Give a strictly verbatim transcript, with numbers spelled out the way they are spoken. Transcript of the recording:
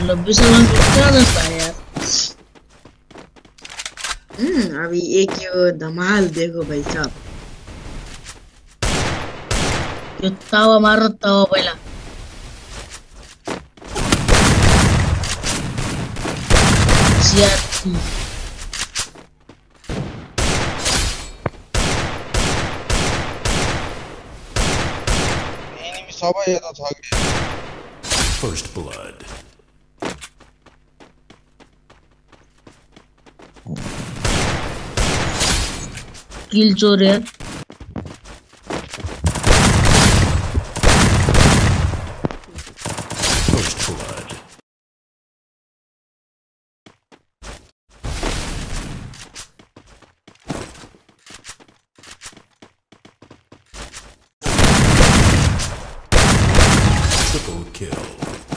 नब्बे साल में क्या करता है यार। हम्म अभी एक ये धमाल देखो भाई साहब। यो तावा मार तावा पहिला सीआरपी Enemy सबै यता छ कि First blood. किल चोर यार। First blood. Triple kill.